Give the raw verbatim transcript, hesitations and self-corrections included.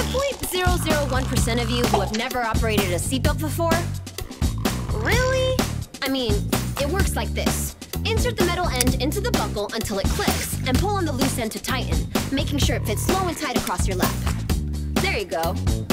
point zero zero one percent of you who have never operated a seatbelt before? Really? I mean, it works like this. Insert the metal end into the buckle until it clicks, and pull on the loose end to tighten, making sure it fits slow and tight across your lap. There you go.